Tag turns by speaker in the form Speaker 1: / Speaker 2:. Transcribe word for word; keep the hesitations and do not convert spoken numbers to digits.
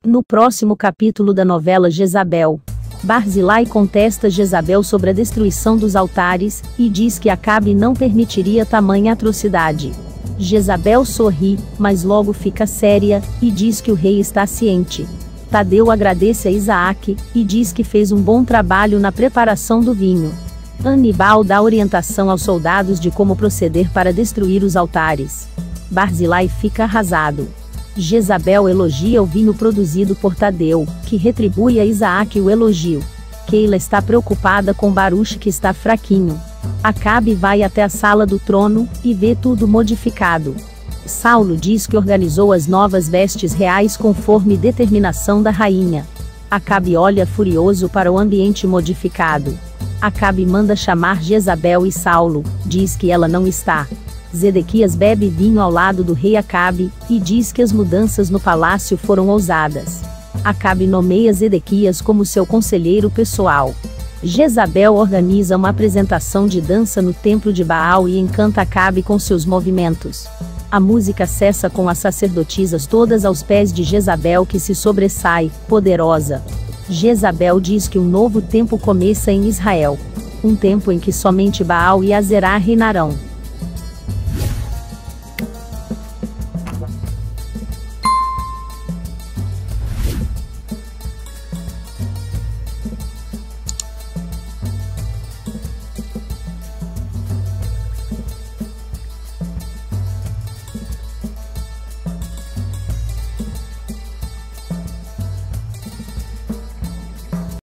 Speaker 1: No próximo capítulo da novela Jezabel, Barzilai contesta Jezabel sobre a destruição dos altares, e diz que Acabe não permitiria tamanha atrocidade. Jezabel sorri, mas logo fica séria, e diz que o rei está ciente. Tadeu agradece a Isaac, e diz que fez um bom trabalho na preparação do vinho. Anibal dá orientação aos soldados de como proceder para destruir os altares. Barzilai fica arrasado. Jezabel elogia o vinho produzido por Tadeu, que retribui a Isaac o elogio. Keila está preocupada com Baruch, que está fraquinho. Acabe vai até a sala do trono, e vê tudo modificado. Saulo diz que organizou as novas vestes reais conforme determinação da rainha. Acabe olha furioso para o ambiente modificado. Acabe manda chamar Jezabel e Saulo, diz que ela não está. Zedequias bebe vinho ao lado do rei Acabe, e diz que as mudanças no palácio foram ousadas. Acabe nomeia Zedequias como seu conselheiro pessoal. Jezabel organiza uma apresentação de dança no templo de Baal e encanta Acabe com seus movimentos. A música cessa com as sacerdotisas todas aos pés de Jezabel, que se sobressai, poderosa. Jezabel diz que um novo tempo começa em Israel. Um tempo em que somente Baal e Azerá reinarão.